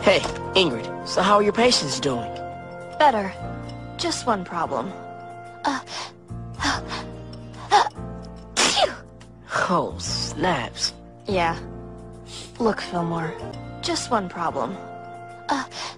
Hey, Ingrid, so how are your patients doing? Better. Just one problem. Phew! Oh, snaps. Yeah. Look, Fillmore. Just one problem.